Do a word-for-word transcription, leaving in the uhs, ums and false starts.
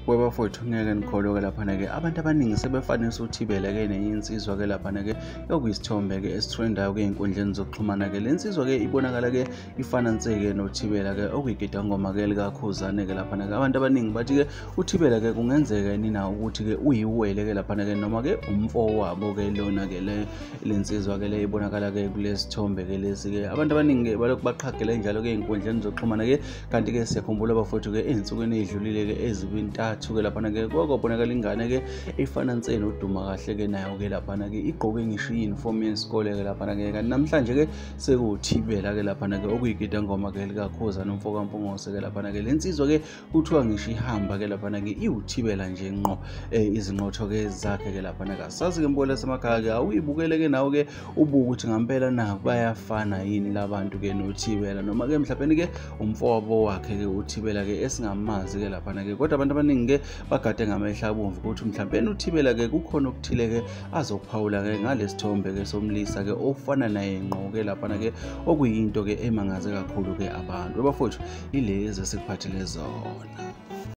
Kwebafowethu ngeke nikholwe lapha ke abantu abaningi sebefanisa uThibela ke nenye insizwa ke lapha ke yokuyisithombe ke esitrendayo ke inkundleni zokuxhumana ke lensizwa ke ibonakala ke ifana nsee ke noThibela ke okuyigidangoma ke likakhuzane ke lapha ke abantu abaningi bathi ke uThibela ke kungenzeka nina ukuthi ke uyiwele ke lapha ke noma ke umfowabo ke lona ke le lensizwa ke le ibonakala ke kulesithombe ke lesi ke abantu abaningi balokhu baqhagela njalo ke inkundleni zokuxhumana ke kanti ke siyakhumbula abafowethu ke izinsukwini ezidlulile ke ezibintathu ke lapha ke kwakubonakala ingane ke efana nsee noduma kahle ke nayo ke lapha ke igqoke ngisho uniform yesikole ke lapha ke kanti namhlanje ke sekuThibela ke lapha ke okuyigidangoma ke likakhuzane umfokampungose ke lapha ke lensizwa ke kuthiwa ngisho ihamba ke lapha ke iuThibela nje ngqo izinqotho ke zakhe ke lapha ke asazi ke mbole semakhaya ke awuyibukele ke nawo ke ubuka ukuthi ngempela na bayafana yini labantu ke noThibela noma ke mhlawumbe ke umfowabo wakhe ke uThibela ke esingamazi ke lapha ke kodwa abantu abaningi ke bagade ngamehla abomvu ukuthi mhlawumbe uThibela ke kukhona okuthile ke azokuphawula ke ngalesithombe ke somlisa ke ofana naye ngqo ke lapha ke okuyinto ke emangaze kakhulu ke abantu abafowethu ilezi esikuphathele zona.